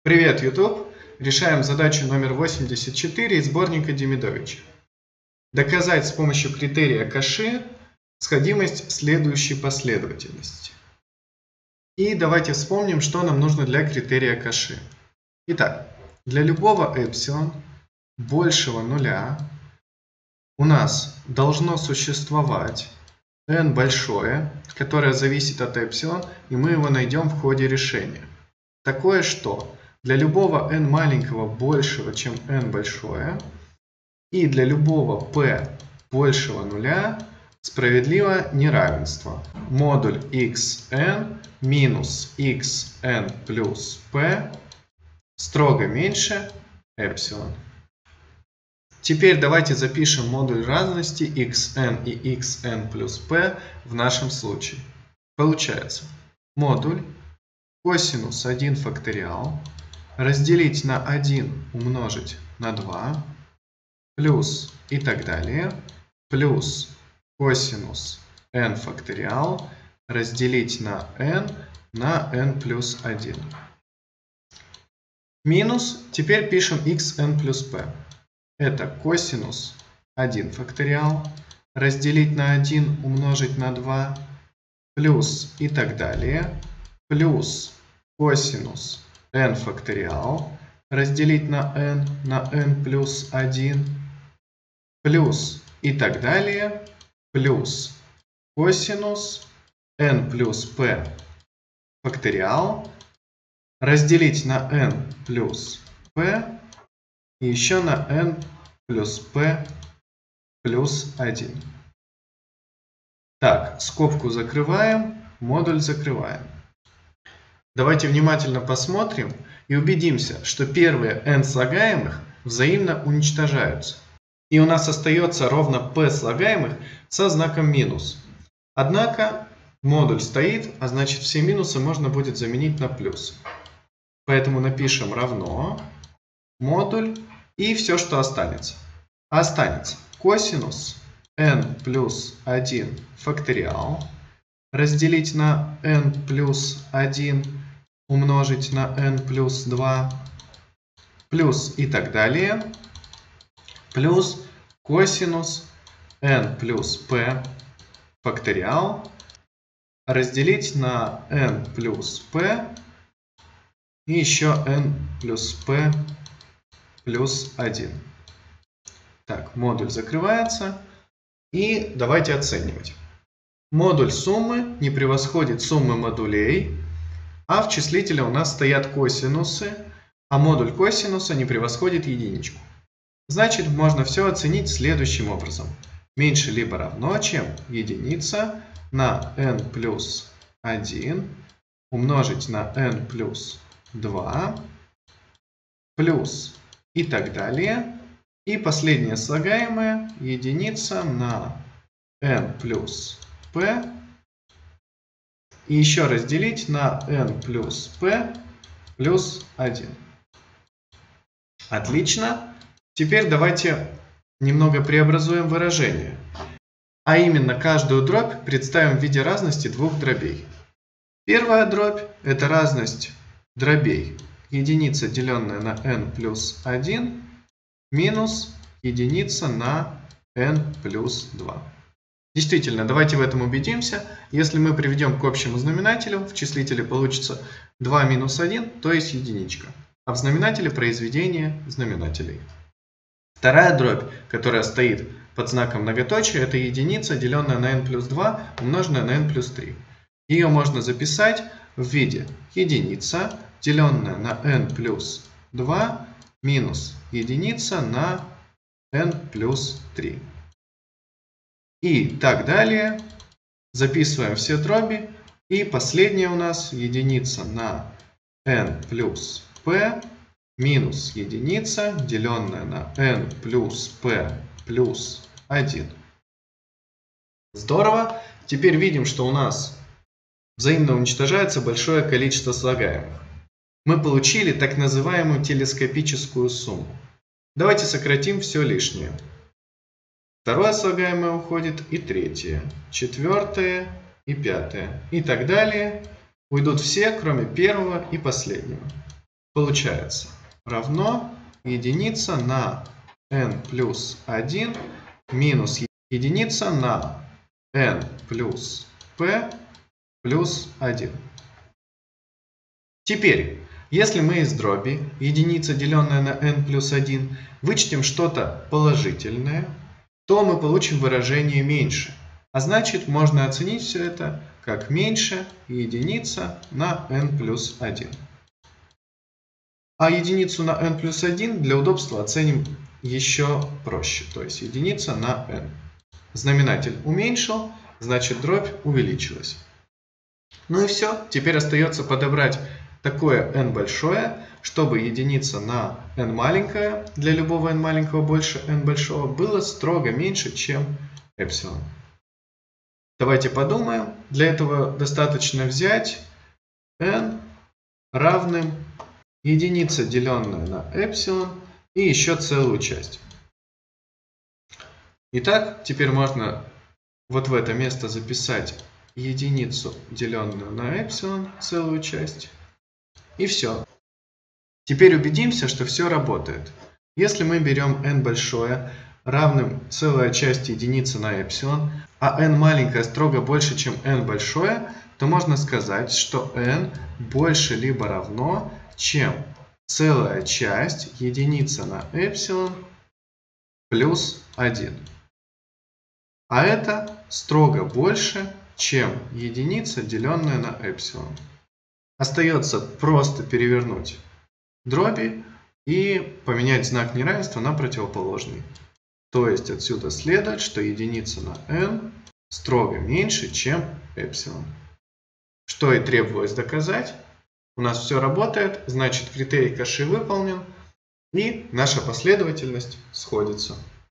Привет, YouTube! Решаем задачу номер 84 из сборника Демидовича. Доказать с помощью критерия Коши сходимость следующей последовательности. И давайте вспомним, что нам нужно для критерия Коши. Итак, для любого эпсилон большего нуля у нас должно существовать n большое, которое зависит от эпсилон, и мы его найдем в ходе решения. Такое, что для любого n маленького большего, чем n большое, и для любого p большего нуля справедливо неравенство. Модуль xn минус xn плюс p строго меньше эпсилон. Теперь давайте запишем модуль разности xn и xn плюс p в нашем случае. Получается модуль косинус 1 факториал разделить на 1 умножить на 2 плюс и так далее плюс косинус n факториал разделить на n плюс 1. Минус, теперь пишем xn плюс p. Это косинус 1 факториал разделить на 1 умножить на 2 плюс и так далее плюс косинус n факториал разделить на n плюс 1 плюс и так далее плюс косинус n плюс p факториал разделить на n плюс p и еще на n плюс p плюс 1. Так, скобку закрываем, модуль закрываем. Давайте внимательно посмотрим и убедимся, что первые n слагаемых взаимно уничтожаются. И у нас остается ровно p слагаемых со знаком минус. Однако модуль стоит, а значит все минусы можно будет заменить на плюс. Поэтому напишем равно модуль и все, что останется. Останется косинус n плюс 1 факториал разделить на n плюс 1 умножить на n плюс 2 плюс и так далее плюс косинус n плюс p факториал разделить на n плюс p и еще n плюс p плюс 1. Так, модуль закрывается. И давайте оценивать. Модуль суммы не превосходит суммы модулей, а в числителе у нас стоят косинусы, а модуль косинуса не превосходит единичку. Значит, можно все оценить следующим образом. Меньше либо равно, чем единица на n плюс 1 умножить на n плюс 2 плюс и так далее. И последнее слагаемое единица на n плюс p и еще разделить на n плюс p плюс 1. Отлично. Теперь давайте немного преобразуем выражение. А именно, каждую дробь представим в виде разности двух дробей. Первая дробь – это разность дробей. Единица, деленная на n плюс 1, минус единица на n плюс 2. Действительно, давайте в этом убедимся. Если мы приведем к общему знаменателю, в числителе получится 2 минус 1, то есть единичка. А в знаменателе произведение знаменателей. Вторая дробь, которая стоит под знаком многоточия, это единица, деленная на n плюс 2, умноженная на n плюс 3. Ее можно записать в виде единица, деленная на n плюс 2, минус единица на n плюс 3. И так далее. Записываем все дроби. И последняя у нас единица на n плюс p минус единица, деленная на n плюс p плюс 1. Здорово. Теперь видим, что у нас взаимно уничтожается большое количество слагаемых. Мы получили так называемую телескопическую сумму. Давайте сократим все лишнее. Второе слагаемое уходит и третье, четвертое и пятое. И так далее. Уйдут все, кроме первого и последнего. получается равно единица на n плюс 1 минус единица на n плюс p плюс 1. Теперь, если мы из дроби единица, деленная на n плюс 1, вычтем что-то положительное, то мы получим выражение меньше. А значит, можно оценить все это как меньше единица на n плюс 1. А единицу на n плюс 1 для удобства оценим еще проще, то есть единица на n. Знаменатель уменьшил, значит дробь увеличилась. Ну и все, теперь остается подобрать такое n большое, чтобы единица на n маленькое, для любого n маленького больше n большого, было строго меньше, чем эпсилон. Давайте подумаем. Для этого достаточно взять n равным единица, деленная на эпсилон, и еще целую часть. Итак, теперь можно вот в это место записать единицу, деленную на эпсилон, целую часть. И все. Теперь убедимся, что все работает. Если мы берем n большое равным целая часть единицы на эпсилон, а n маленькое строго больше, чем n большое, то можно сказать, что n больше либо равно, чем целая часть единица на эпсилон плюс 1. А это строго больше, чем единица, деленная на эпсилон. Остается просто перевернуть дроби и поменять знак неравенства на противоположный. То есть отсюда следует, что единица на n строго меньше, чем эпсилон. Что и требовалось доказать. У нас все работает, значит критерий Каши выполнен, и наша последовательность сходится.